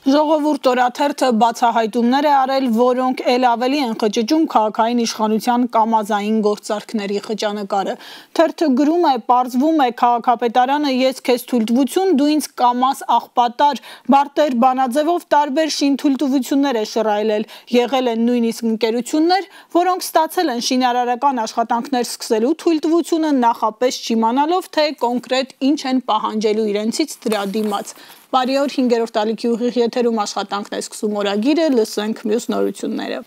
Ժողովուրդ օրաթերթը բացահայտումներ է արել, որոնք էլ ավելի են խճճում քաղաքային իշխանության կամազային գործարքների խճանկարը։ Թերթը գրում է, պարզվում է քաղաքապետարանը ես քեզ թույլտվություն, դու ինձ կամազ աղբատար, բարտեր բանաձևով տարբեր շինթույլտվություններ է շռայլել, եղել են նույնիսկ ընկերություններ, որոնք ստացել են շինարարական աշխատանքներ սկսելու թույլտվությունը նախապես չիմանալով, թե կոնկրետ ինչ են պահանջելու իրենցից դրա դիմաց։ Բարի օր, 5-րդ ալիքի ուղիղ եթերում աշխատանքն է սկսում օրագիրը, լսենք մյուս նորությունները։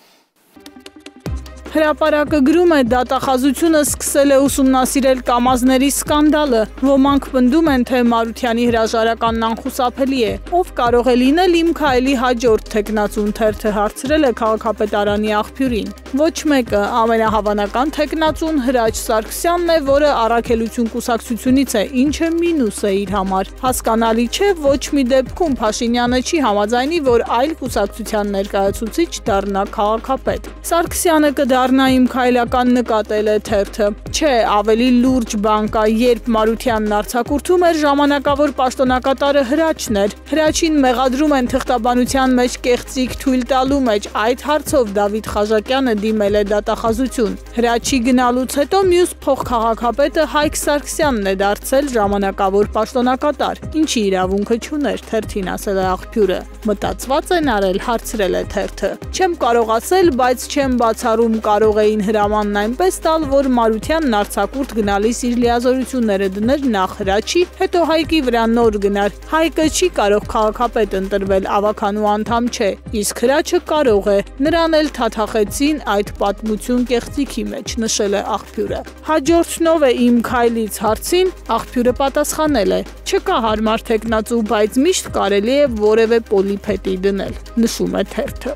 Հրապարակը գրում է, դատախազությունը սկսել է ուսումնասիրել կամազների սկանդալը, ոմանք պնդում են, թե Մարությանի հրաժարականն անխուսափելի է, ով կարող է լինել իմ քայլի հաջորդ թեկնածուն, թերթը հարցրել է քաղաքապետարանի աղբյուրին։ Ոչ մեկը, ամենահավանական թեկնածուն Հրաչ Սարգսյանն է, որը առաքելություն կուսակցությունից է, ինչը մինուս է իր համար։ Հասկանալի չէ, ոչ մի դեպքում Փաշինյանը չի համաձայնի, որ այլ կուսակցության ներկայացուցիչ դառնա քաղաքապետ։ Սարգսյանը կդառնա իմ քայլական նկատել է թերթը։ Չէ, ավելի լուրջ բան կա, երբ Մարությանն արձակուրդում էր, ժամանակավոր պաշտոնակատարը Հրաչն էր։ Հրաչին մեղադրում են թղթաբանության մեջ կեղծիք թույլ տալու մեջ, այդ հարցով Դավիթ Խաչատյանը դիմել է դատախազություն։ Հրաչի գնալուց հետո մյուս փոխքաղաքապետը Հայկ Սարգսյանն է դարձել ժամանակավոր պաշտոնակատար, ինչի իրավունքը չուներ, թերթին ասել է աղբյուրը։ Մտածված են արել, հարցրել է թերթը։ Չեմ կարող ասել, բայց չեմ բացառում, կարող էին հրամանն այնպես տալ, որ Մարությանն արձակուրդ գնալիս իր լիազորությունները դներ նախ Հրաչի, հետո Հայկի վրա նոր գնար։ Հայկը չի կարող քաղաքապետ ընտրվել, ավականու անդամ չէ, իսկ Հրաչը կարող է։ Նրան էլ թաթախեցին այդ պատմություն կեղծիքի մեջ, նշել է աղբյուրը։ Հաջորդնով է իմ քայլից հարցին, աղբյուրը պատասխանել է. չկա հարմար թեկնածու, բայց միշտ կարելի է որևէ պոլիփետի դնել, նշում է թերթը։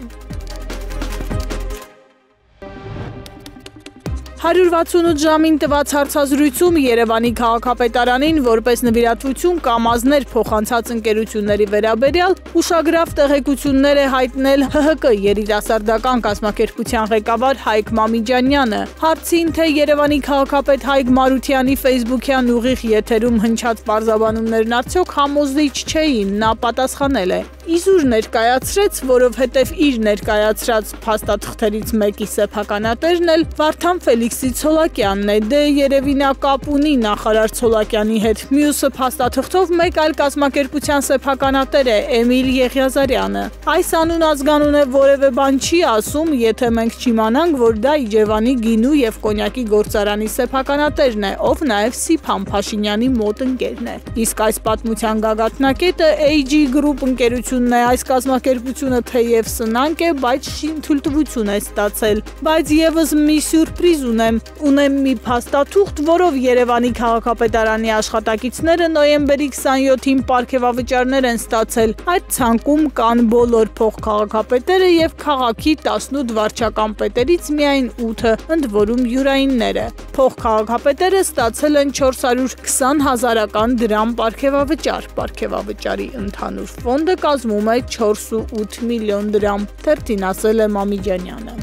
168 ժամին տված հարցազրույցում Երևանի քաղաքապետարանին որպես նվիրատվություն կամազներ փոխանցած ընկերությունների վերաբերյալ ուշագրավ տեղեկություններ է հայտնել ՀՀԿ երիտասարդական կազմակերպության ղեկավար Հայկ Մամիջանյանը։ Հարցին, թե Երևանի քաղաքապետ Հայկ Մարությանի ֆեյսբուքյան ուղիղ եթերում հնչած պարզաբանումներն արդյոք համոզիչ չէին, նա պատասխանել է. Իզուր ներկայացրեց, որովհետև իր ներկայացրած փաստաթղթերից մեկի սեփականատերն էլ Վարդան Ֆելիքսի Ցոլակյանն է, դե երևի նա կապ ունի նախարար Ցոլակյանի հետ, մյուսը փաստաթղթով մեկ այլ կազմակերպության սեփականատեր է, Էմիլ Եղիազարյանը։ Այս անուն ազգանուն է որևէ բան չի ասում, եթե մենք չիմանանք, որ դա Իջևանի գինու և կոնյակի գործարանի սեփականատերն է, ով նաև Սիփան Փաշինյանի մոտ ընկերն է։ Իսկ այս պատմության գագաթնակետը AG Group ընկերությունն է, այս կազմակերպությունը թեև սնանկ է, բայց շինթույլտվություն է ստացել, բայց եւս մի սյուրպրիզ ունեմ մի փաստաթուղթ, որով Երևանի քաղաքապետարանի աշխատակիցները նոյեմբերի 27-ին պարգևավճարներ են ստացել։ Այդ ցանկում կան բոլոր փոխքաղաքապետերը եւ քաղաքի 18 վարչական պետերից միայն 8-ը, ընդ որում յուրայինները։ Փոխքաղաքապետերը ստացել են 420 հազարական դրամ պարգևավճար։ Պարգևավճարի ընդհանուր ֆոնդը կազմում է 4.8 միլիոն դրամ, թերթին ասել է Մամիջանյանը։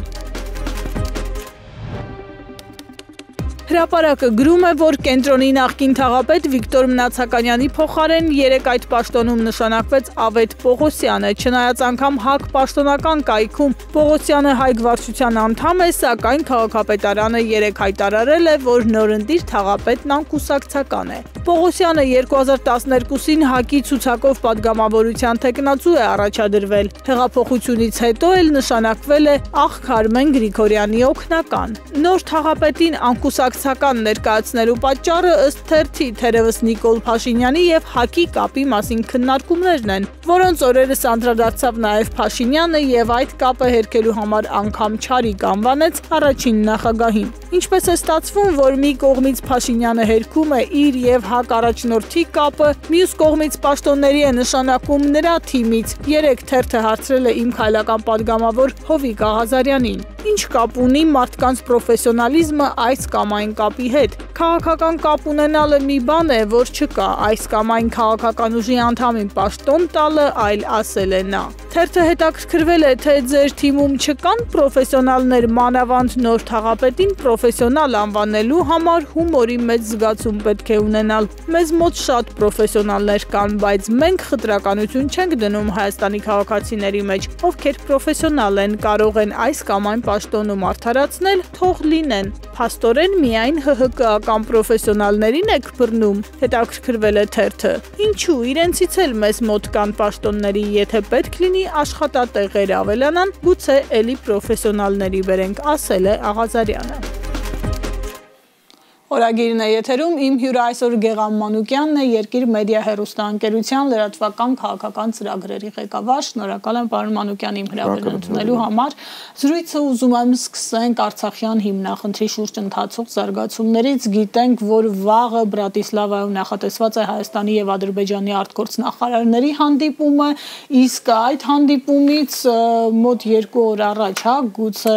Հրապարակը գրում է, որ կենտրոնի նախկին թաղապետ Վիկտոր Մնացականյանի փոխարեն երեկ այդ պաշտոնում նշանակվեց Ավետ Պողոսյանը, չնայած անգամ ՀԱԿ պաշտոնական կայքում Պողոսյանը Հայք վարչության անդամ է, սակայն քաղաքապետարանը երեկ հայտարարել է, որ նորընտիր թաղապետն անկուսակցական է։ Պողոսյանը 2012-ին ՀԱԿ-ի ցուցակով պատգամավորության թեկնածու է առաջադրվել։ Հեղափոխությունից հետո էլ նշանակվել է աղ Քարմեն Գրիգորյանի օգնական։ Նոր թաղապետին անկուսակցական ներկայացնելու պատճառը ըստ թերթի թերևս Նիկոլ Փաշինյանի եւ ՀԱԿ-ի կապի մասին քննարկումներն են, որոնց օրերս անդրադարձավ նաեւ Փաշինյանը եւ այդ կապը հերքելու համար անգամ չարիք անվանեց առաջին նախագահին։ Ինչպես է ստացվում, որ մի կողմից Փաշինյանը հերքում է իր եւ ՀԱԿ առաջնորդի կապը, մյուս կողմից պաշտոնների է նշանակում նրա թիմից։ Երեկ թերթը հարցրել է իմ քայլական պատգամավոր Հովիկ Աղազարյանին. ինչ կապ ունի մարդկանց պրոֆեսիոնալիզմը այս կամ այն կապի հետ։ Քաղաքական կապ ունենալը մի բան է, որ չկա, այս կամ այն քաղաքական ուժի անդամին պաշտոն տալը այլ, ասել է նա։ Թերթը հետաքրքրվել է, թե ձեր թիմում չկան պրոֆեսիոնալներ, մանավանդ նոր թաղապետին պրոֆեսիոնալ անվանելու համար հումորի մեծ զգացում պետք է ունենալ։ Մեզ մոտ շատ պրոֆեսիոնալներ կան, բայց մենք խտրականություն չենք դնում Հայաստանի քաղաքացիների մեջ, ովքեր պրոֆեսիոնալ են, կարող են այս կամ այն պաշտոնում արդարացնել, թող լինեն։ Փաստորեն միայն ՀՀԿ-ական պրոֆեսիոնալներին եք բռնում, հետաքրքրվել է թերթը։ Ինչու, իրենցից էլ մեզ մոտ կան պաշտոնների, եթե պետք լինի աշխատատեղեր ավելանան, գուցե էլի պրոֆեսիոնալների բերենք, ասել է Աղազարյանը։ Օրագիրն է եթերում, իմ հյուրը այսօր Գեղամ Մանուկյանն է, Երկիր մեդիա հեռուստաընկերության լրատվական քաղաքական ծրագրերի ղեկավար, շնորհակալ եմ պարոն Մանուկյան իմ հրավերն ընդունելու համար։ Զրույցը ուզում եմ սկսենք Արցախյան հիմնախնդրի շուրջ ընթացող զարգացումներից, գիտենք, որ վաղը Բրատիսլավայում նախատեսված է Հայաստանի եւ Ադրբեջանի արտգործնախարարների հանդիպումը, իսկ այդ հանդիպումից մոտ 2 օր առաջ, գուցե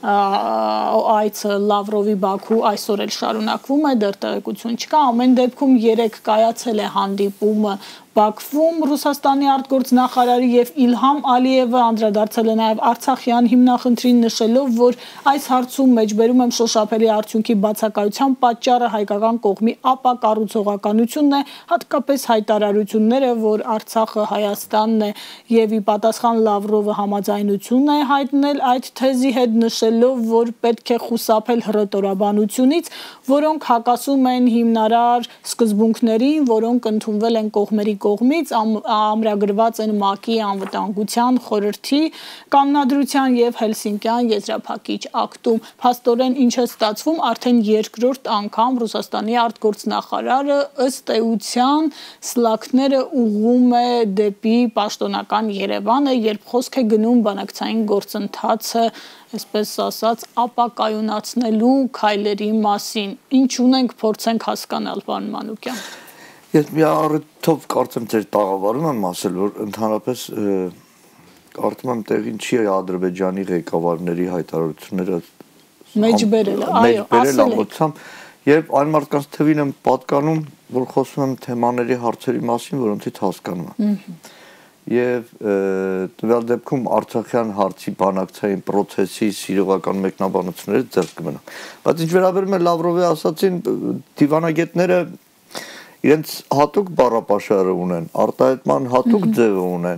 այցը Լավրովի Բաքու այսօր էլ շարունակվում է, դեռ տեղեկություն չկա, ամեն դեպքում 3 կայացել է հանդիպումը Բաքվում Ռուսաստանի արտգործնախարարի եւ Իլհամ Ալիևը անդրադարձել է նաեւ Արցախյան հիմնախնդրին, նշելով, որ այս հարցում մեջբերում եմ շոշափելի արդյունքի բացակայության պատճառը հայկական կողմի ապակառուցողականությունն է, հատկապես հայտարարությունները, որ Արցախը Հայաստանն է եւ ի պատասխան Լավրովը համաձայնություն է հայտնել այդ թեզի հետ, նշելով, որ պետք է խուսափել հռետորաբանությունից, որոնք հակասում են հիմնարար սկզբունքներին, որոնք ընդունվել են կողմերի կողմից, ամրագրված են ՄԱԿ-ի անվտանգության խորհրդի կանոնադրության եւ Հելսինկյան եզրափակիչ ակտում։ Փաստորեն ինչ է ստացվում, արդեն 2-րդ անգամ Ռուսաստանի արտգործնախարարը ըստ էության սլաքները ուղղում է դեպի պաշտոնական Երևանը, երբ խոսք է գնում բանակցային գործընթացը, այսպես ասած, ապակայունացնելու քայլերի մասին։ Ինչ ունենք, փորձենք հասկանալ, պարոն Մանուկյան։ Ես մի առիթով կարծեմ ձեր տաղավարում եմ ասել, որ ընդհանրապես կարծում եմ տեղին չի Ադրբեջանի ղեկավարների հայտարարությունները մեջբերել, այո, ասել եք։ Երբ այն մարդկանց թվին եմ պատկանում, որ խոսում եմ թեմաների հարցերի մասին, որոնցից հասկանում եմ։ Եվ տվյալ դեպքում Արցախյան հարցի բանակցային պրոցեսի սիրողական մեկնաբանությունները ձեռք կմնան։ Բայց ինչ վերաբերում է Լավրովի ասացին, դիվանագետները իրենց հատուկ բառապաշարը ունեն, արտահայտման հատուկ ձևը ունեն,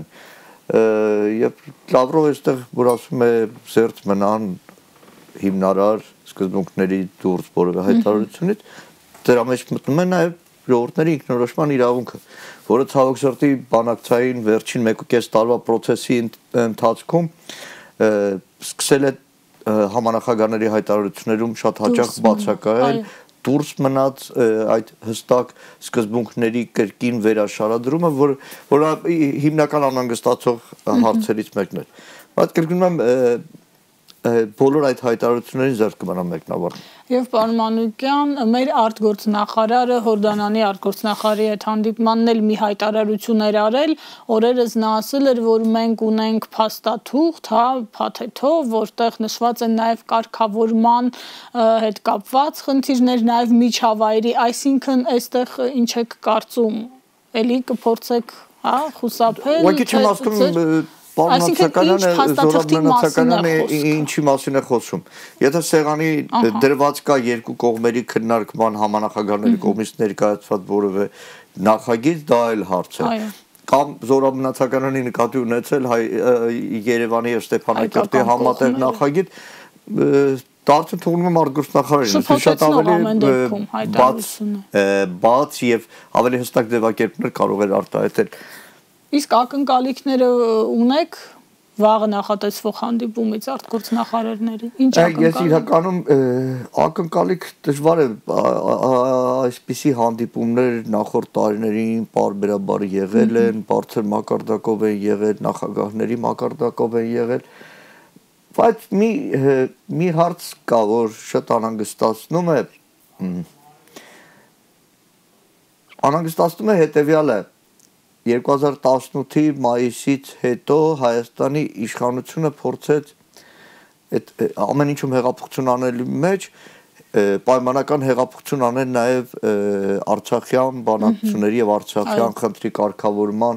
եւ Լավրովը այստեղ որ ասում է զերծ մնան հիմնարար սկզբունքների դուրս որևէ հայտարարությունից, դրա մեջ մտնում է նաեւ ժողովուրդների ինքնորոշման իրավունքը, որը ցավոք սրտի բանակցային վերջին 1.5 տարվա process-ի ընթացքում սկսել է համանախագահների հայտարարություններում շատ հաճախ բացակայել, դուրս մնաց այդ հստակ սկզբունքների կրկին վերաշարադրումը, որը հիմնական անհանգստացող հարցերից մեկն է։ Բայց կրկնում եմ բոլոր այդ հայտարարություններին ձեռք կմնա մեկնաբանը։ Եվ պարոն Մանուկյան, մեր արտգործնախարարը Հորդանանի արտգործնախարարի հետ հանդիպմանն էլ մի հայտարարություն էր արել, օրերս նա ասել էր, որ մենք ունենք փաստաթուղթ, փաթեթով, որտեղ նշված են նաև կարգավորման հետ կապված խնդիրներ, նաև միջավայրի, այսինքն այստեղ ինչ եք կարծում, էլի կփորձեք, խուսափել, Ուղղակի չեմ ասում Զորաբնացականյանը ինչի մասին է խոսում։ Եթե սեղանի դրված կա երկու կողմերի քննարկման համանախագահների կողմից ներկայացված որևէ նախագիծ, դա էլ հարց է։ Կամ Զորաբնացականյանի նկատի ունեցել Երևանի եւ Ստեփանակերտի համատեղ նախագիծ, դարձը թողնում եմ արտգործնախարարին, շատ ավելի բաց եւ ավելի հստակ ձևակերպներ կարող էր արտահայտել։ Իսկ ակնկալիքները ունեք վաղը նախատեսվող հանդիպումից արտգործնախարարների, ինչ ակնկալիք։ Ես իրականում ակնկալիք դժվար է, այսպիսի հանդիպումներ նախորդ տարիներին պարբերաբար եղել են, բարձր մակարդակով են եղել, նախագահների մակարդակով են եղել, բայց մի հարց կա, որ շատ անհանգստացնում է հետևյալը 2018-ի մայիսից հետո Հայաստանի իշխանությունը փորձեց ամեն ինչում հեղափոխություն անելու մեջ պայմանական հեղափոխություն անել նաև Արցախյան բանակցությունների եւ Արցախյան խնդրի կարգավորման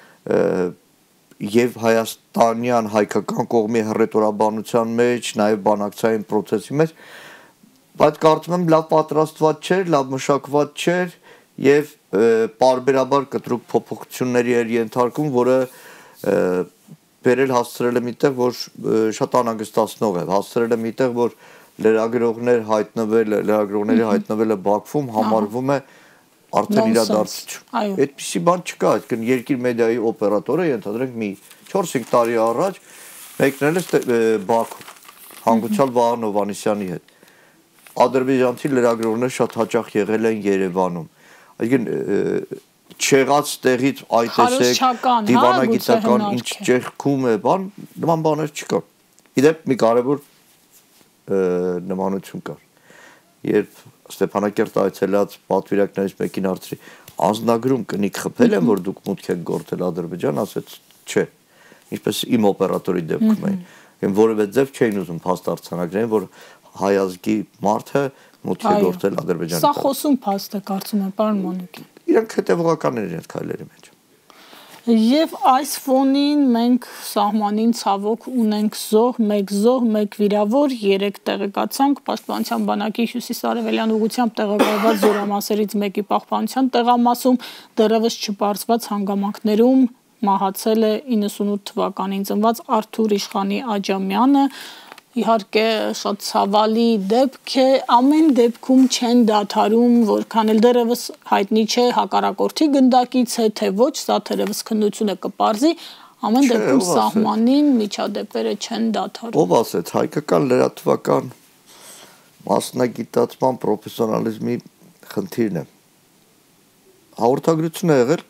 եւ հայաստանյան հայկական կողմի հռետորաբանության մեջ, նաև բանակցային process-ի մեջ, բայց կարծում եմ լավ պատրաստված չէր, լավ մշակված չէր եւ պարբերաբար կտրուկ փոփոխությունների էր ենթարկում, որը բերել հասցրել է միտեղ, որ շատ անհանգստացնող է, հասցրել է միտեղ, որ լրագրողների հայտնվելը Բաքվում համարվում է արդեն իրադարձություն։ Այդպիսի բան չկա, այսինքն երկիր մեդիայի օպերատորը ենթադրենք մի 4-5 տարի առաջ մեկնել է Բաքու հանգուցյալ Վահան Հովհաննիսյանի հետ։ Ադրբեջանցի լրագրողներ շատ հաճախ եղել են Երևանում։ Այսինքն չեղած տեղից այդ տեսեք դիվանագիտական ինչ ճեղքում է, բան, նման բաներ չկա։ Իդեպ մի կարևոր նմանություն կար։ Երբ Ստեփանակերտ այցելած պատվիրակներից մեկին հարցրի, անձնագրում կնիկ խփել են, որ դուք մուտք եք գործել Ադրբեջան, ասեց, չէ։ Ինչպես իմ օպերատորի դեպքում էին։ Են որևէ ձև չէին ուզում փաստ արձանագրեն, որ հայազգի մարդը մուտք է գործել Ադրբեջանի։ Սա խոսում փաստ է, կարծում եմ, պարոն Մանուկյան։ Իրանք հետևողական են իրենց քայլերի մեջ։ Եվ այս ֆոնին մենք սահմանին ցավոք ունենք զոհ, մեկ վիրավոր, 3 տեղեկացանք Պաշտպանության բանակի հյուսիսարևելյան ուղղությամբ տեղակայված զորամասերից մեկի պահպանության տեղամասում դեռևս չպարզված հանգամանքներում մահացել է 98 թվականին ծնված Արթուր Իշխանի Աջամյանը։ Իհարկե շատ ցավալի դեպք է, ամեն դեպքում չեն դադարում, որքան էլ դեռևս հայտնի չէ հակառակորդի գնդակից է, թե ոչ, սա թերևս քննությունը կպարզի, ամեն դեպքում սահմանին միջադեպերը չեն դադարում։ Ով ասեց, հայկական լրատվական մասնագիտացման պրոֆեսիոնալիզմի խնդիրն է։ Հաղորդագրություն է եղել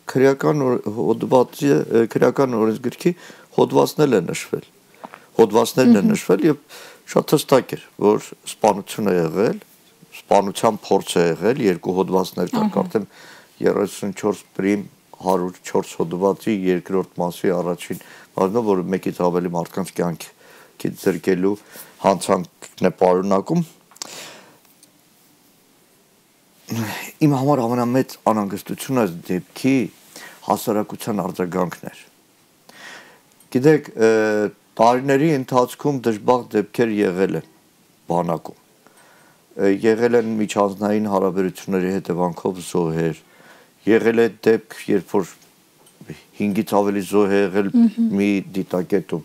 քրեական օրենսգրքի հոդվածներն են նշվել եւ շատ հստակ էր, որ սպանություն է եղել, սպանության փորձ է եղել, 2 հոդվածներ կար, արդեն 34 պրիմ 104 հոդվածի երկրորդ մասի առաջին բանով, որ մեկից ավելի մարդկանց կյանքի ձեռքելու հանցանքն է պարունակում։ Իմ համար ամենամեծ անհանգստությունը դեպքի հասարակության արձագանքն էր։ Գիտեք, տարիների ընթացքում դժբախտ դեպքեր եղել են բանակում, եղել են միջանձնային հարաբերությունների հետևանքով զոհեր, եղել է դեպք, երբ որ 5-ից ավելի զոհ է եղել մի դիտակետում։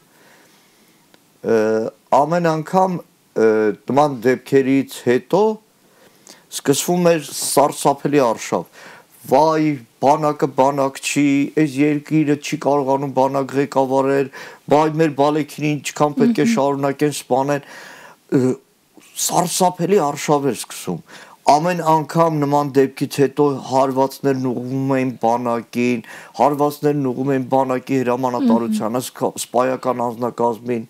Ամեն անգամ նման դեպքերից հետո սկսվում էր սարսափելի արշավ։ Վայ, բանակը բանակ չի, այս երկիրը չի կարողանում բանակ ղեկավարել, բայ մեր բալեքին ինչքան պետք է շարունակեն սպանեն, սարսափելի արշավ էր սկսում։ Ամեն անգամ նման դեպքից հետո հարվածներն ուղղվում էին բանակին, հարվածներն ուղղում էին բանակի հրամանատարությանը, սպայական անձնակազմին։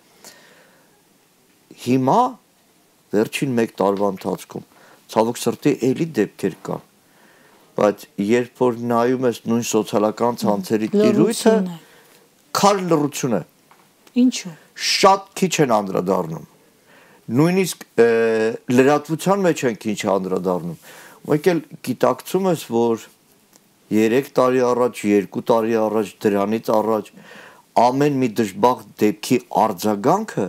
Հիմա վերջին 1 տարվա ընթացքում ցավոք սրտի էլի դեպքեր կան, բայց երբ որ նայում ես նույն սոցիալական ցանցերի տիրույթը, քար լռություն է։ Ինչու՞։ Շատ քիչ են անդրադառնում։ Նույնիսկ լրատվության մեջ են քիչ անդրադառնում։ Մեկ էլ գիտակցում ես, որ 3 տարի առաջ, 2 տարի առաջ, դրանից առաջ ամեն մի դժբախտ դեպքի արձագանքը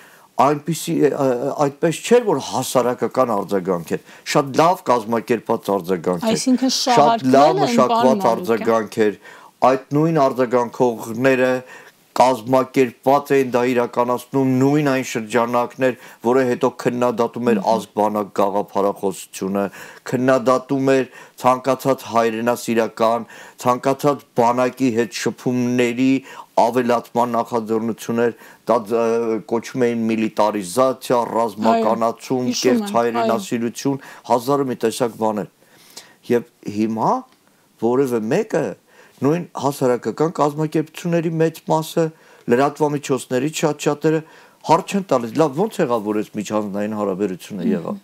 այդպես չէր, որ հասարակական արձագանք էր, շատ լավ կազմակերպված արձագանք էր, այսինքն շատ լավ մշակված արձագանք էր, այդ նույն արձագանքողները կազմակերպված էին դա իրականացնում նույն այն շրջանակներ, որը հետո քննադատում էր ազգ-բանակ գաղափարախոսությունը, քննադատում էր ցանկացած հայրենասիրական, ցանկացած բանակի հետ շփումների ավելացման նախաձեռնություններ, դա կոչում էին միլիտարիզացիա, ռազմականացում, կեղծ հայրենասիրություն, հազարը մի տեսակ բաներ։ Եվ հիմա որևէ մեկը նույն հասարակական կազմակերպությունների մեծ մասը, լրատվամիջոցների շատ-շատերը հարց չեն տալիս, լավ ո՞նց եղավ, որ այս միջանձնային հարաբերությունը եղավ։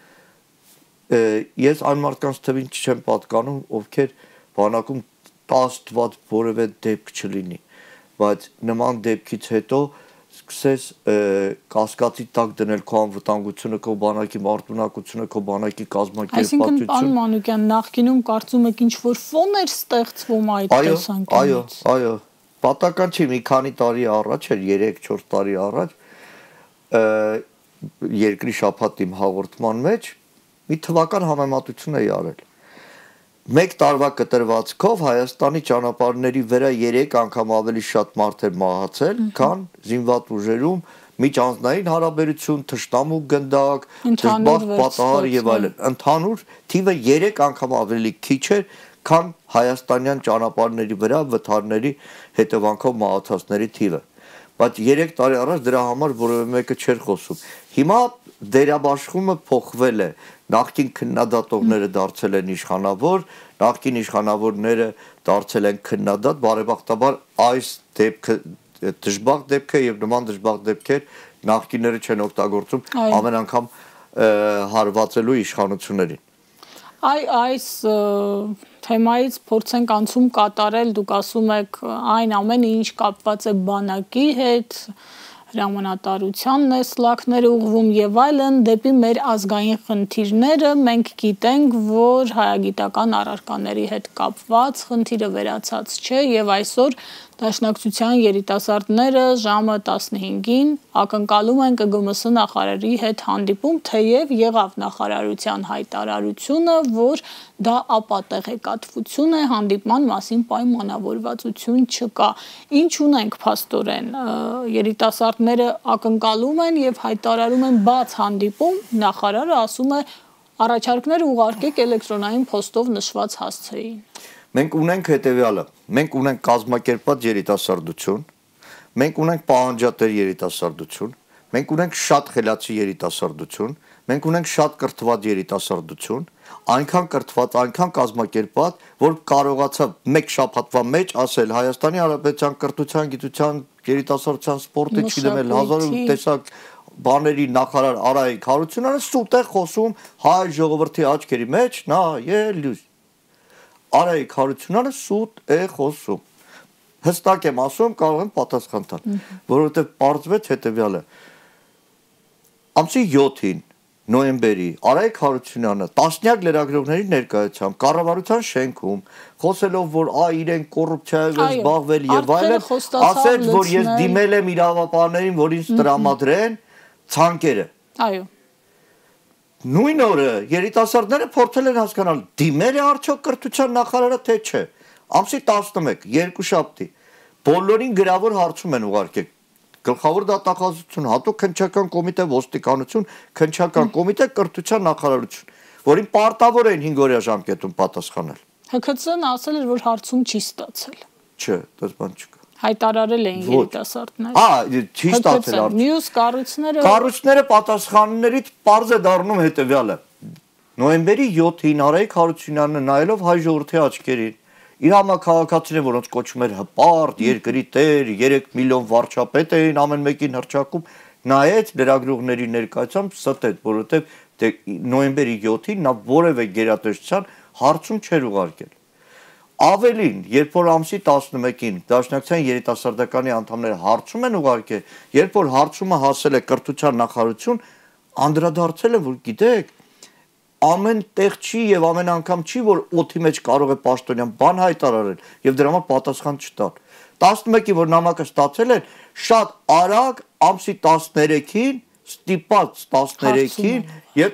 Ես այն մարդկանց թվին չեմ պատկանում, ովքեր բանակում 10 թված որևէ դեպք չլինի, բայց նման դեպքից հետո սկսես կասկածի տակ դնել քո անվտանգությունը, քո բանակի մարտունակությունը, քո բանակի կազմակերպվածությունը։ Այսինքն, պարոն Մանուկյան, նախկինում կարծում եք ինչ-որ ֆոն էր ստեղծվում այդ տեսանկյունից։ Այո, պատահական չի, մի քանի տարի առաջ էր, 3-4 տարի առաջ, երկրի շաբաթի հաղորդման մեջ մի թվական համեմատություն էի արել։ Մեկ տարվա կտրվածքով Հայաստանի ճանապարհների վրա 3 անգամ ավելի շատ մարդեր մահացել, քան զինված ուժերում միջանձնային հարաբերություն, թշնամու գնդակ, դժբախտ պատահար եւ այլն։ Ընդհանուր թիվը 3 անգամ ավելի քիչ էր, քան հայաստանյան ճանապարհների վրա վթարների հետևանքով մահացածների թիվը։ Բայց 3 տարի առաջ դրա համար որևէ մեկը չէր խոսում։ Հիմա դերաբաշխումը փոխվել է։ Նախկին քննադատողները դարձել են իշխանավոր, նախկին իշխանավորները դարձել են քննադատ, բարեբախտաբար այս դեպքը դժբախտ դեպք է եւ նման դժբախտ դեպքեր նախկինները չեն օգտագործում ամեն անգամ հարվածելու իշխանություններին։ Այս թեմայից փորձենք անցում կատարել, դուք ասում եք այն ամենը ինչ կապված է բանակի հետ, հրամանատարությանն է սլաքները ուղղվում եւ այլն դեպի մեր ազգային խնդիրները մենք գիտենք, որ հայագիտական առարկաների հետ կապված խնդիրը վերացած չէ եւ այսօր Դաշնակցության երիտասարդները ժամը 15-ին ակնկալում են ԿԳՄՍ նախարարի հետ հանդիպում, թեև եղավ նախարարության հայտարարությունը, որ դա ապատեղեկատվություն է, հանդիպման մասին պայմանավորվածություն չկա։ Ինչ ունենք փաստորեն, երիտասարդները ակնկալում են եւ հայտարարում են բաց հանդիպում, նախարարը ասում է առաջարկները ուղարկեք էլեկտրոնային փոստով նշված հասցեին։ Մենք ունենք հետևյալը, մենք ունենք կազմակերպված երիտասարդություն, մենք ունենք պահանջատեր երիտասարդություն, մենք ունենք շատ խելացի երիտասարդություն, մենք ունենք շատ կրթված երիտասարդություն, այնքան կրթված, այնքան կազմակերպված, որ կարողացավ մեկ շաբաթվա մեջ ասել Հայաստանի Հանրապետության կրթության, գիտության, երիտասարդության, սպորտի, չգիտեմ, հազար տեսակ բաների նախարար Արայիկ Հարությունյանը սուտ է խոսում հայ ժողովրդի աչքերի մեջ, նայելուց Արայիկ Հարությունյանը սուտ է խոսում։ Հստակ եմ ասում, կարող եմ պատասխան տալ, որովհետև պարզվեց հետևյալը։ Ամսի 7-ին նոյեմբերի Արայիկ Հարությունյանը տասնյակ լրագրողների ներկայությամբ կառավարության շենքում խոսելով, որ իրեն կոռուպցիայով են զբաղվել եւ այլն, ասել, որ ես դիմել եմ իրավապահներին, որ ինձ տրամադրեն ցանկերը։ Այո։ Նույն օրը երիտասարդները փորձել են հասկանալ դիմել է արդյոք կրթության նախարարը թե չէ։ Ամսի 11 երկուշաբթի բոլորին գրավոր հարցում են ուղարկել գլխավոր դատախազություն, հատուկ քննչական կոմիտե ոստիկանություն, քննչական կոմիտե կրթության նախարարություն, որին պարտավոր էին 5 օրյա ժամկետում պատասխանել։ ՀՔՑ-ն ասել էր, որ հարցում չի ստացել։ Չէ, դες բան չկա։ Հայտարարել էին երիտասարդները։ Չի ստացել արդյոք։ Մյուս կառույցները պատասխաններից պարզ է դառնում հետևյալը։ Նոյեմբերի 7-ին Արայիկ Հարությունյանը նայելով հայ ժողովրդի աչքերին, իր համակարգացին, որոնց կոչում էր հպարտ, երկրի տեր, 3 միլիոն վարչապետ էին ամեն մեկին հռչակում, նայեց լրագրողների ներկայությամբ ստեց, որովհետև նոյեմբերի 7-ին նա որևէ գերատեսչության հարցում չէր ուղարկել։ Ավելին, երբ որ ամսի 11-ին Դաշնակցության երիտասարդականի անդամները հարցում են ուղարկել, երբ որ հարցումը հասել է կրթության նախարարություն, անդրադարձել է, որ գիտեք, ամեն տեղ չի եւ ամեն անգամ չի, որ օդի մեջ կարող է պաշտոնյան բան հայտարարել եւ դրա համար պատասխան չտալ։ 11-ի որ նամակը ստացել են, շատ արագ ամսի 13-ին ստիպած 13-ին եւ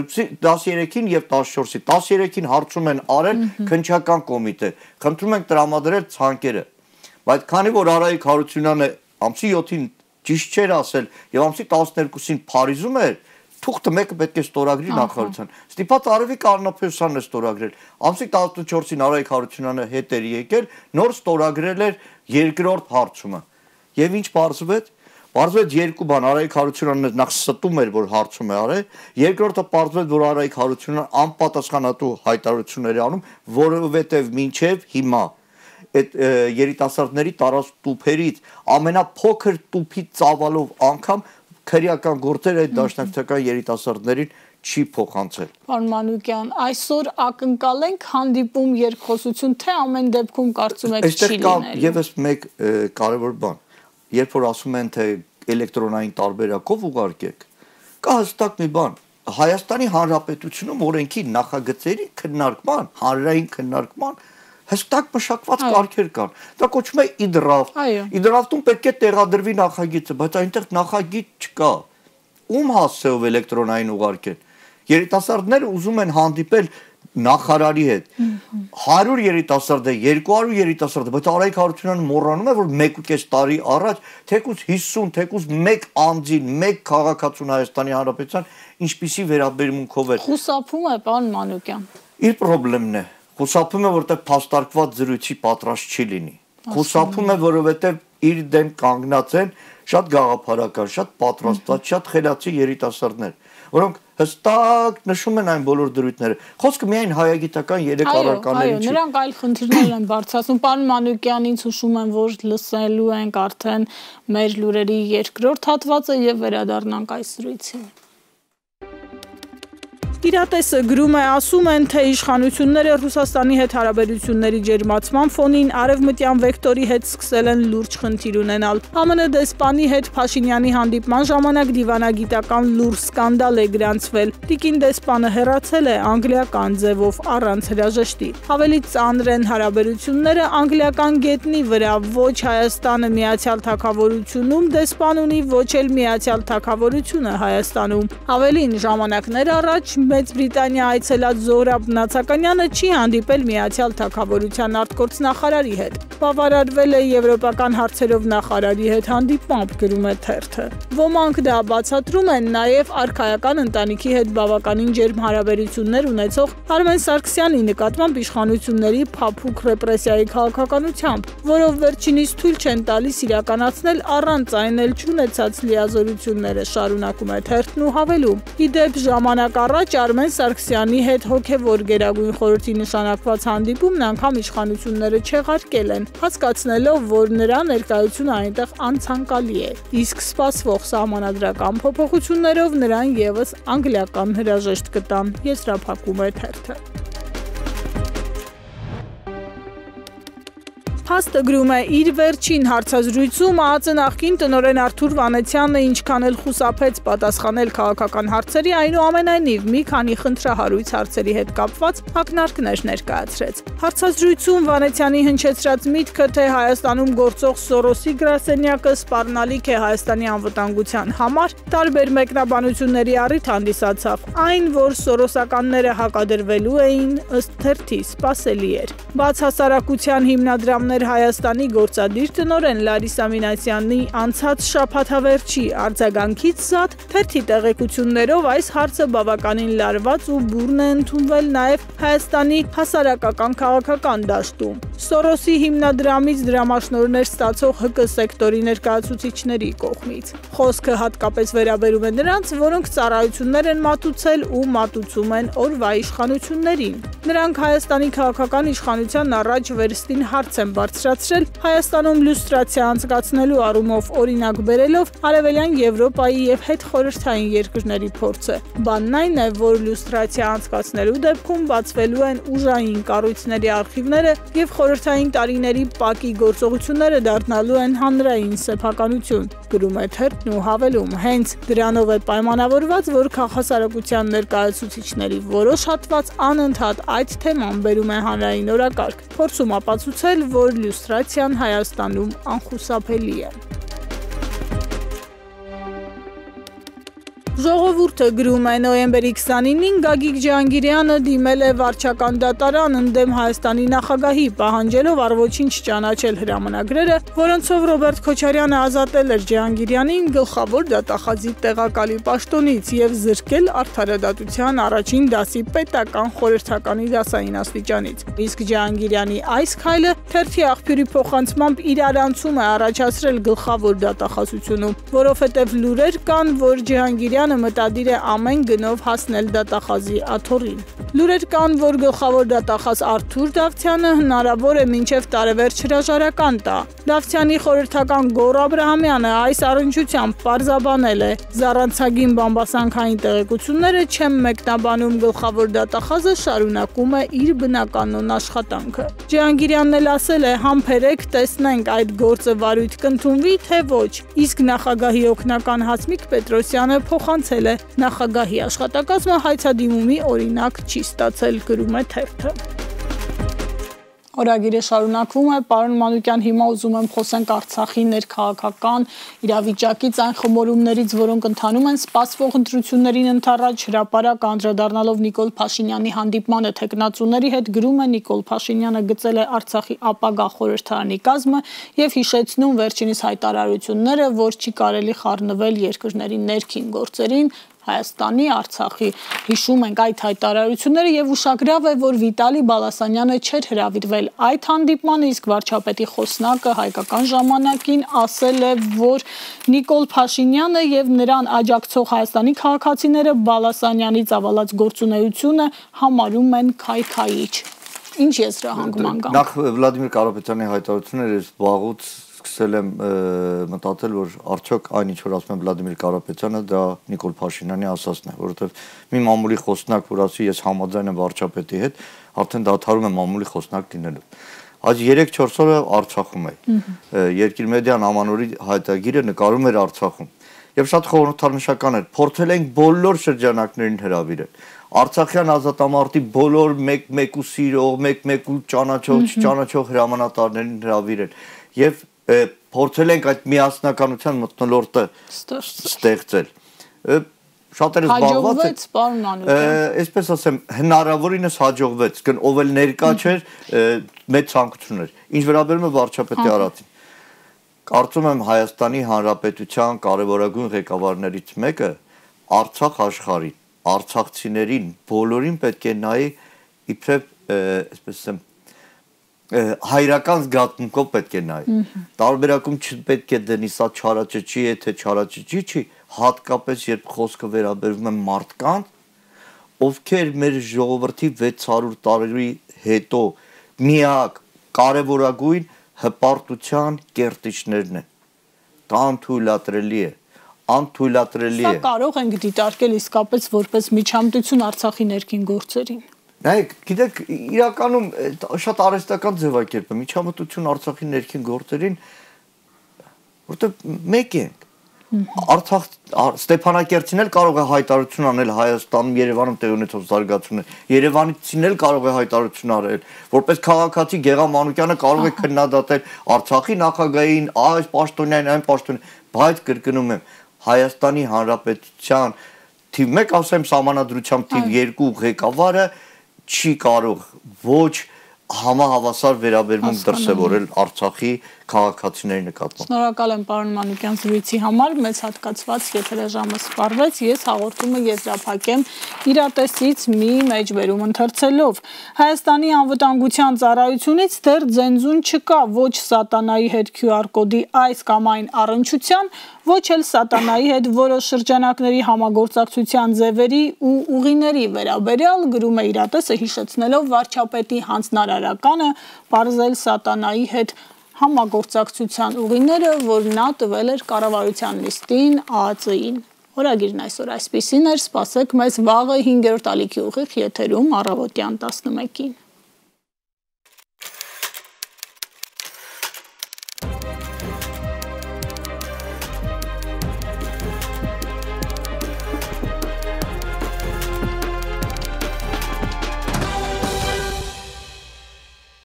13-ին եւ 14-ի 13-ին հարցում են արել քննչական կոմիտե, խնդրում ենք տրամադրել ցանկերը, բայց քանի որ Արայիկ Հարությունյանը ամսի 7-ին ճիշտ չէր ասել եւ ամսի 12-ին Փարիզում էր, թուղթը մեկը պետք է ստորագրի նախարարության, ստիպած Արևիկ Արնափոսյանն է ստորագրել, ամսի 14-ին Արայիկ Հարությունյանը հետ էր եկել, նոր ստորագրել էր երկրորդ հարցումը եւ ինչ պարզվեց։ Պարզվեց երկու բան, Արայիկ Հարությունյանը նախ ստում էր, որ հարցում է արել, երկրորդը պարզվեց, որ Արայիկ Հարությունյանը անպատասխանատու հայտարարություններ է անում, որովհետև մինչև հիմա այդ երիտասարդների տարած տուփերից ամենափոքր տուփի ծավալով անգամ քրեական գործեր այդ դաշնակցական երիտասարդներին չի փոխանցել։ Պարոն Մանուկյան, այսօր ակնկալենք հանդիպում երկխոսություն, թե ամեն դեպքում կարծում եք չի լինելու։ Եվս մեկ կարևոր բան։ Երբ որ ասում են թե էլեկտրոնային տարբերակով ուղարկեք, կա հստակ մի բան, Հայաստանի Հանրապետությունում օրենքի նախագծերի քննարկման, հանրային քննարկման հստակ մշակված կարգեր կան։ Դա կոչվում է իդրաֆտ։ Իդրաֆտում պետք է տեղադրվի նախագիծը, բայց այնտեղ նախագիծ չկա։ Ում հասցեով էլեկտրոնային ուղարկեն։ Երիտասարդները ուզում են հանդիպել նախարարի հետ 100 երիտասարդ է, 200 երիտասարդ է, բայց Արայիկ Հարությունյանը մոռանում է, որ 1.5 տարի առաջ թեկուզ 50, թեկուզ 1 անձին, 1 քաղաքացուն Հայաստանի Հանրապետության ինչպիսի վերաբերմունքով էր։ Խուսափում է, պարոն Մանուկյան։ Իր խնդիրն է։ Խուսափում է, որտեղ փաստարկված զրույցի պատրաստ չի լինի։ Խուսափում է, որովհետև իր դեմ կանգնած են շատ գաղափարական, շատ պատրաստված, շատ խելացի երիտասարդներ, որոնք հստակ նշում են այն բոլոր դրույթները։ Խոսքը միայն հայագիտական 3 առարկաների չի։ Այո, նրանք այլ խնդիրներ են բարձրացնում։ Պարոն Մանուկյան, ինձ հուշում եմ, որ լսելու ենք արդեն մեր լուրերի երկրորդ հատվածը եւ վերադառնանք այս զրույցին։ Իրատեսը գրում է, ասում են, թե իշխանությունները Ռուսաստանի հետ հարաբերությունների ջերմացման ֆոնին արևմտյան վեկտորի հետ սկսել են լուրջ խնդիր ունենալ։ ԱՄՆ դեսպանի հետ Փաշինյանի հանդիպման ժամանակ դիվանագիտական լուրջ սկանդալ է գրանցվել։ Տիկին դեսպանը հեռացել է անգլիական ձևով առանց հրաժեշտի։ Ավելի ծանր են հարաբերությունները անգլիական գետնի վրա, ոչ Հայաստանը Միացյալ Թագավորությունում դեսպան ունի, ոչ էլ Միացյալ Թագավորությունը Հայաստանում։ Ավելին, ժամանակներ առաջ Մեծ Բրիտանիա այցելած Զոհրաբ Նացականյանը չի հանդիպել Միացյալ Թագավորության արտգործնախարարի հետ։ Բավարարվել է եվրոպական հարցերով նախարարի հետ հանդիպմամբ, գրում է թերթը։ Ոմանք դա բացատրում են նաև արքայական ընտանիքի հետ բավականին ջերմ հարաբերություններ ունեցող Արմեն Սարգսյանի նկատմամբ իշխանությունների փափուկ ռեպրեսիայի քաղաքականությամբ, որով վերջինիս թույլ չեն տալիս իրականացնել առանց այն էլ չունեցած լիազորությունները, շարունակում է թերթն ու հավելում։ Իդեպ ժամանակ առաջ Արմեն Սարգսյանի հետ հոգևոր Գերագույն խորհրդի նշանակված հանդիպումն անգամ իշխանությունները չեղարկել են, հասկացնելով, որ նրա ներկայությունը այնտեղ անցանկալի է։ Իսկ սպասվող սահմանադրական փոփոխություններով նրան եւս անգլիական հրաժեշտ կտան, եզրափակում է թերթը։ Փաստը գրում է, իր վերջին հարցազրույցում ԱԱԾ նախկին տնօրեն Արթուր Վանեցյանը ինչքան էլ խուսափեց պատասխանել քաղաքական հարցերի, այնուամենայնիվ մի քանի խնդրահարույց հարցերի հետ կապված ակնարկներ ներկայացրեց։ Հարցազրույցում Վանեցյանի հնչեցրած միտքը, թե Հայաստանում գործող Սորոսի գրասենյակը սպառնալիք է Հայաստանի անվտանգության համար, տարբեր մեկնաբանությունների առիթ հանդիսացավ։ Այն, որ սորոսականները հակադրվելու էին, ըստ թերթի սպասելի էր։ Բացհասարակության հիմնադրամներ Հայաստանի գործադիր տնօրեն Լարիսա Մինասյանի անցած շաբաթավերջի արձագանքից զատ թերթի տեղեկություններով այս հարցը բավականին լարված ու բուռն է ընդունվել նաև Հայաստանի հասարակական քաղաքական դաշտում։ Սորոսի հիմնադրամից դրամաշնորհներ ստացող ՀԿ սեկտորի ներկայացուցիչների կողմից։ Խոսքը հատկապես վերաբերում է նրանց, որոնք ծառայություններ են մատուցել ու մատուցում են օրվա իշխանություններին։ Նրանք Հայաստանի քաղաքական իշխանության առաջ վերստին հարց են բարձրացրել Հայաստանում լյուստրացիա անցկացնելու առումով օրինակ բերելով Արևելյան Եվրոպայի եւ հետխորհրդային երկրների փորձը։ Բանն այն է, որ լյուստրացիա անցկացնելու դեպքում բացվելու են ուժային կառույցների արխիվները եւ խորհրդային տարիների ՊԱԿ-ի գործողությունները դառնալու են հանրային սեփականություն, գրում է թերթն ու հավելում։ Հենց դրանով է պայմանավորված, որ քաղաքասարակության ներկայացուցիչների որոշ հատված անընդհատ այդ թեման բերում է հանրային օրակարգ, փորձում ապացուցել, որ լյուստրացիան Հայաստանում անխուսափելի է։ Ժողովուրդը գրում է, նոյեմբերի 29-ին Գագիկ Ջհանգիրյանը դիմել է վարչական դատարան ընդդեմ Հայաստանի նախագահի, պահանջելով առոչինչ ճանաչել հրամանագրերը, որոնցով Ռոբերտ Քոչարյանը ազատել էր Ջհանգիրյանին գլխավոր դատախազի տեղակալի պաշտոնից եւ զրկել արդարադատության առաջին դասի պետական խորհրդականի դասային աստիճանից։ Իսկ Ջհանգիրյանի այս քայլը թերթի աղբյուրի փոխանցմամբ իրարանցում է առաջացրել գլխավոր դատախազությունում, որովհետեւ լուրեր կան, որ Ջհանգիրյանը մտադիր է ամեն գնով հասնել դատախազի աթոռին։ Լուրեր կան, որ գլխավոր դատախազ Արթուր Դավթյանը հնարավոր է մինչև տարեվերջ հրաժարական տա։ Դավթյանի խորհրդական Գոռ Աբրահամյանը այս առնչությամբ պարզաբանել է. «Զառանցագին բամբասանքային տեղեկությունները չեմ մեկնաբանում, գլխավոր դատախազը շարունակում է իր բնականոն աշխատանքը»։ Ջհանգիրյանն էլ ասել է. «Համբերեք, տեսնենք այդ գործը վարույթ կընդունվի, թե ոչ»։ Իսկ նախագահի օգնական Հասմիկ Պետրոսյանը փոխանցել է. «Նախագահի աշխատակազմը հայցադիմումի օրինակ չի ստացել», գրում է թերթը։ Օրագիրը շարունակվում է, պարոն Մանուկյան, հիմա ուզում եմ խոսենք Արցախի ներքաղաքական իրավիճակից, այն խմորումներից, որոնք ընթանում են սպասվող ընտրություններին ընդառաջ, հրապարակ անդրադառնալով Նիկոլ Փաշինյանի հանդիպմանը թեկնածուների հետ, գրում է Նիկոլ Փաշինյանը գծել է Արցախի ապագա խորհրդարանի կազմը եւ հիշեցնում վերջինիս հայտարարությունները, որ չի կարելի խառնվել երկրների ներքին գործերին, Հայաստանի, Արցախի, հիշում ենք այդ հայտարարությունները եւ ուշագրավ է, որ Վիտալի Բալասանյանը չէր հրավիրվել այդ հանդիպմանը, իսկ վարչապետի խոսնակը հայկական ժամանակին ասել է, որ Նիկոլ Փաշինյանը եւ նրան աջակցող Հայաստանի քաղաքացիները Բալասանյանի ծավալած գործունեությունը համարում են քայքայիչ։ Ինչ եզրահանգման կան։ Նախ Վլադիմիր Կարապետյանի հայտարարությունները ես վաղուց սկսել եմ մտածել, որ արդյոք այն ինչ որ ասում եմ Վլադիմիր Կարապետյանը, դա Նիկոլ Փաշինյանի ասածն է, որովհետև մի մամուլի խոսնակ, որ ասի ես համաձայն եմ վարչապետի հետ, արդեն դադարում է մամուլի խոսնակ լինելու։ Այս 3-4 օրը Արցախում է։ Երկիր մեդիան ամանորի հայտագիրը նկարում էր Արցախում։ Եվ շատ խորհրդանշական էր, փորձել ենք բոլոր շրջանակներին հրավիրել։ Արցախյան ազատամարտի բոլոր մեկ-մեկ ու սիրող, մեկ-մեկ ու ճանաչող, չճանաչող հրամանատարներին հրավիրել։ Եվ փորձել ենք այդ միասնականության մթնոլորտը ստեղծել։ Շատերը զբաղված են, պարոն Մանուկյան։ Այսպես ասեմ, հնարավորինս հաջողվեց, ով էլ ներկա չէր, մեծ ցանկություն էր։ Ինչ վերաբերում է վարչապետի արածին։ Կարծում եմ Հայաստանի Հանրապետության կարևորագույն ղեկավարներից մեկը Արցախ աշխարհին, արցախցիներին, բոլորին պետք է նայի իբրև, այսպես ասեմ, հայրական զգացմունքով պետք է նայի։ Տարբերակում չպետք է դնի սա չարաճճի է, թե չարաճճի չի, հատկապես երբ խոսքը վերաբերվում է մարդկանց, ովքեր մեր ժողովրդի 600 տարի հետո միակ կարևորագույն հպարտության կերտիչներն են։ Դա անթույլատրելի է։ Սա կարող ենք դիտարկել իսկապես որպես միջամտություն Արցախի ներքին գործերին։ Նայեք, գիտեք, իրականում շատ արհեստական ձևակերպ է միջամտություն Արցախի ներքին գործերին, որտեղ մեկ ենք։ Արցախ Ստեփանակերտին էլ կարող է հայտարարություն անել Հայաստանում, Երևանում տեղի ունեցող զարգացումներ։ Երևանցին էլ կարող է հայտարարություն արել, որպես քաղաքացի Գեղամ Մանուկյանը կարող է քննադատել Արցախի նախագահային, այս պաշտոնյան, այն պաշտոնյան, բայց կրկնում եմ, Հայաստանի Հանրապետության թիվ 1, ասեմ, սահմանադրությամբ թիվ 2 ղեկավարը չի կարող ոչ համահավասար վերաբերմունք դրսևորել Արցախի քաղաքացիների նկատմամբ։ Շնորհակալ եմ պարոն Մանուկյան զրույցի համար, մեծ հատկացված եթերաժամը սպառվեց, ես հաղորդումը եզրափակեմ իրատեսից մի մեջբերում ընթերցելով։ Հայաստանի անվտանգության ծառայությունից դեռ ձենզուն չկա ոչ սատանայի հետ QR կոդի այս կամ այն առնչության, ոչ էլ սատանայի հետ որոշ շրջանակների համագործակցության ձևերի ու ուղիների վերաբերյալ, գրում է իրատեսը հիշեցնելով վարչապետի հանձնարարականը պարզել սատանայի հետ համագործակցության ուղիները, որ նա տվել էր կառավարության նիստին ԱԱԾ-ին։ Օրագիրն այսօր այսպիսին էր, սպասեք մեզ վաղը 5-րդ ալիքի ուղիղ եթերում առավոտյան 11-ին։